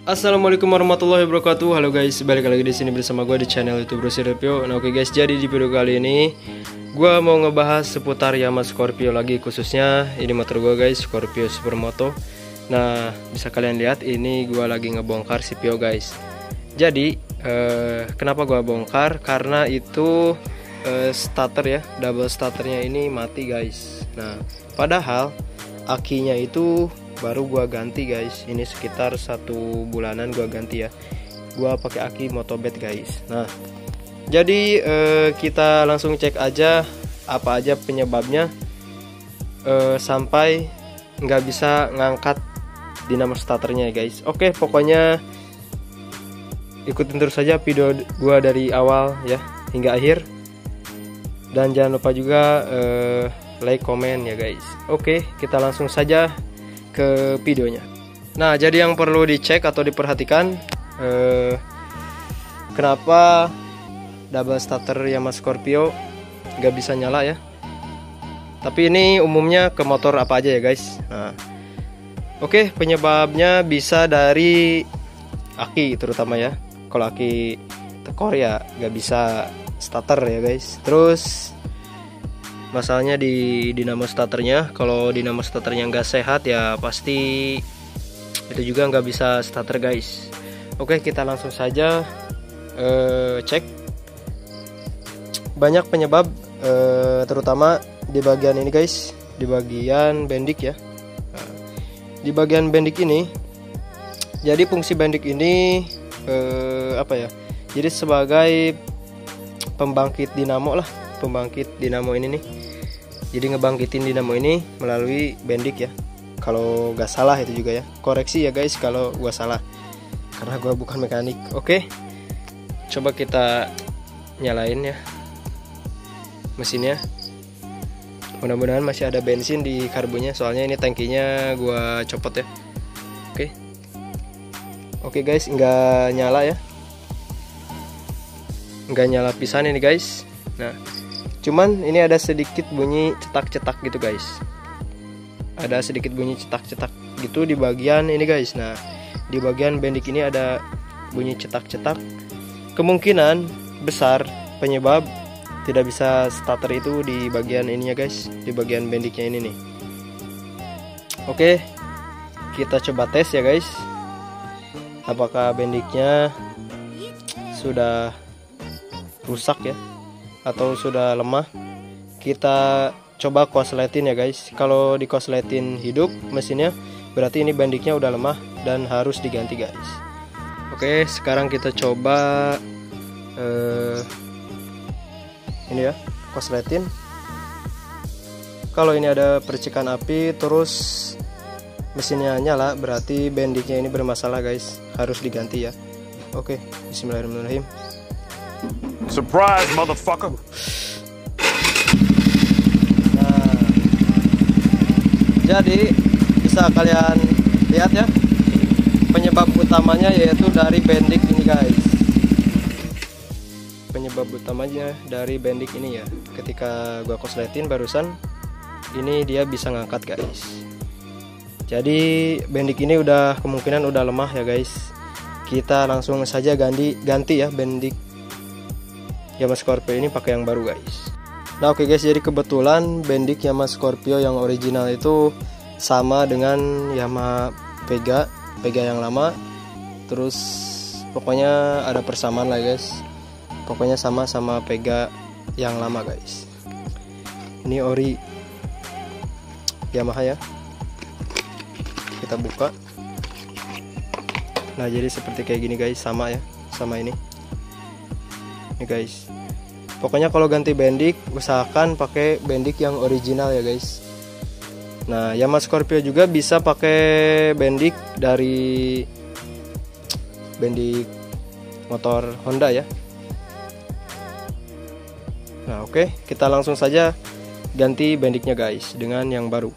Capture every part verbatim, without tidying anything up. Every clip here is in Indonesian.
Assalamualaikum warahmatullahi wabarakatuh. Halo guys, balik lagi di sini bersama gue di channel YouTube Bro Siripio. Nah oke okay guys, jadi di video kali ini gue mau ngebahas seputar Yamaha Scorpio lagi, khususnya ini motor gue guys, Scorpio Supermoto. Nah bisa kalian lihat ini gue lagi ngebongkar C P O guys. Jadi eh, kenapa gue bongkar? Karena itu eh, starter ya, double starternya ini mati guys. Nah padahal akinya itu baru gua ganti guys, ini sekitar satu bulanan gua ganti ya. Gua pakai aki Motobet guys. Nah jadi eh, kita langsung cek aja apa aja penyebabnya eh, sampai nggak bisa ngangkat dinamo starternya ya guys. Oke pokoknya ikutin terus saja video gua dari awal ya hingga akhir, dan jangan lupa juga eh, like, komen ya guys. Oke kita langsung saja ke videonya. Nah jadi yang perlu dicek atau diperhatikan eh, kenapa double starter Yamaha Scorpio nggak bisa nyala ya. Tapi ini umumnya ke motor apa aja ya guys. Nah oke, penyebabnya bisa dari aki terutama ya. Kalau aki tekor ya nggak bisa starter ya guys. Terus masalahnya di dinamo starternya, kalau dinamo starternya nggak sehat ya pasti itu juga nggak bisa starter guys. Oke kita langsung saja uh, cek. Banyak penyebab uh, terutama di bagian ini guys, di bagian bendik ya. Nah, di bagian bendik ini, jadi fungsi bendik ini uh, apa ya, jadi sebagai pembangkit dinamo lah, pembangkit dinamo ini nih. Jadi ngebangkitin dinamo ini melalui bendik ya, kalau nggak salah itu juga ya. Koreksi ya guys kalau gua salah, karena gua bukan mekanik. Oke coba kita nyalain ya mesinnya. Mudah-mudahan masih ada bensin di karbunya, soalnya ini tangkinya gua copot ya. Oke oke guys, nggak nyala ya, nggak nyala pisan ini guys. Nah cuman ini ada sedikit bunyi cetak-cetak gitu guys, ada sedikit bunyi cetak-cetak gitu di bagian ini guys. Nah di bagian bendik ini ada bunyi cetak-cetak. Kemungkinan besar penyebab tidak bisa starter itu di bagian ininya guys, di bagian bendiknya ini nih. Oke kita coba tes ya guys, apakah bendiknya sudah rusak ya atau sudah lemah. Kita coba kosletin ya guys. Kalau dikosletin hidup mesinnya, berarti ini bendiknya udah lemah dan harus diganti guys. Oke sekarang kita coba uh, ini ya, kosletin. Kalau ini ada percikan api terus mesinnya nyala, berarti bendiknya ini bermasalah guys, harus diganti ya. Oke bismillahirrahmanirrahim. Surprise, motherfucker. Nah, jadi bisa kalian lihat ya, penyebab utamanya yaitu dari bendik ini guys. Penyebab utamanya dari bendik ini ya. Ketika gua kosletin barusan, ini dia bisa ngangkat guys. Jadi bendik ini udah kemungkinan udah lemah ya guys. Kita langsung saja ganti ganti ya bendik Yamaha Scorpio ini pakai yang baru guys. Nah oke okay guys, jadi kebetulan bendik Yamaha Scorpio yang original itu sama dengan Yamaha Vega, Vega yang lama. Terus pokoknya ada persamaan lah guys. Pokoknya sama sama Vega yang lama guys. Ini ori Yamaha ya. Kita buka. Nah jadi seperti kayak gini guys, sama ya, sama ini. Nih guys, pokoknya kalau ganti bendik usahakan pakai bendik yang original ya guys. Nah Yamaha Scorpio juga bisa pakai bendik dari bendik motor Honda ya. Nah oke kita langsung saja ganti bendiknya guys dengan yang baru.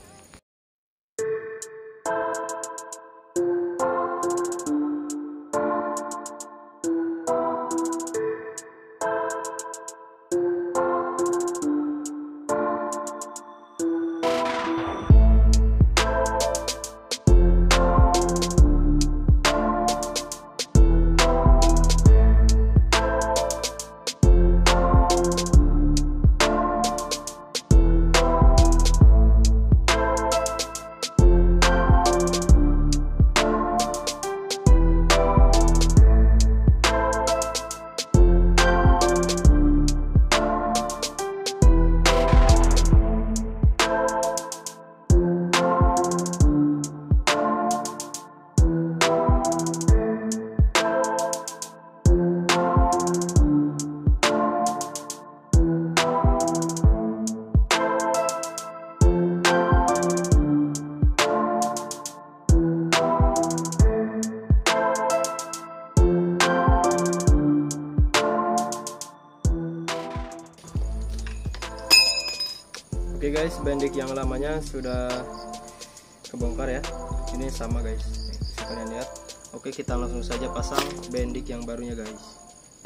guys, bendik yang lamanya sudah kebongkar ya. Ini sama guys, bisa kalian lihat. Oke, kita langsung saja pasang bendik yang barunya guys.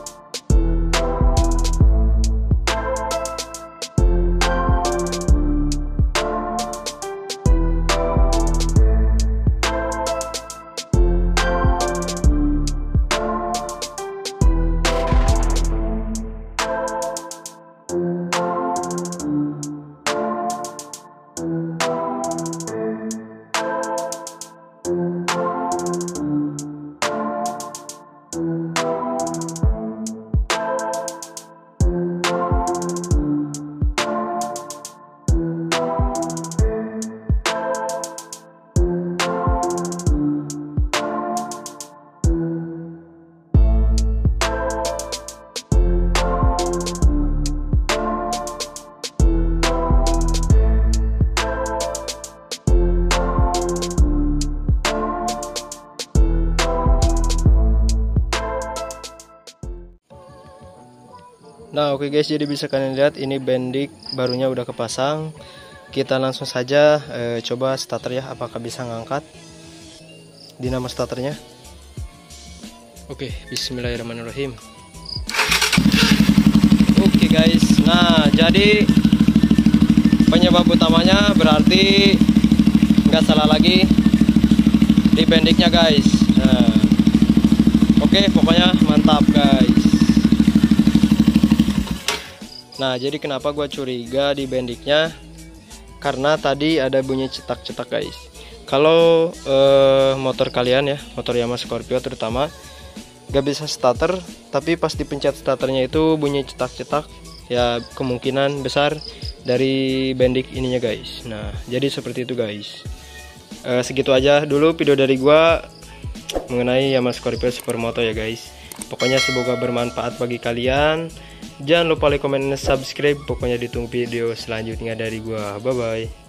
Nah oke okay guys, jadi bisa kalian lihat ini bendik barunya udah kepasang. Kita langsung saja eh, coba starter ya, apakah bisa ngangkat dinamo starternya. Oke, okay, bismillahirrahmanirrahim. Oke okay guys, nah jadi penyebab utamanya berarti nggak salah lagi di bendiknya guys. Nah, oke okay, pokoknya mantap guys. Nah jadi kenapa gue curiga di bendiknya, karena tadi ada bunyi cetak-cetak guys. Kalau eh, motor kalian ya, motor Yamaha Scorpio terutama, gak bisa starter, tapi pas dipencet starternya itu bunyi cetak-cetak, ya kemungkinan besar dari bendik ininya guys. Nah jadi seperti itu guys. eh, Segitu aja dulu video dari gue mengenai Yamaha Scorpio Supermoto ya guys. Pokoknya semoga bermanfaat bagi kalian. Jangan lupa like, komen, dan subscribe. Pokoknya ditunggu video selanjutnya dari gua. Bye bye.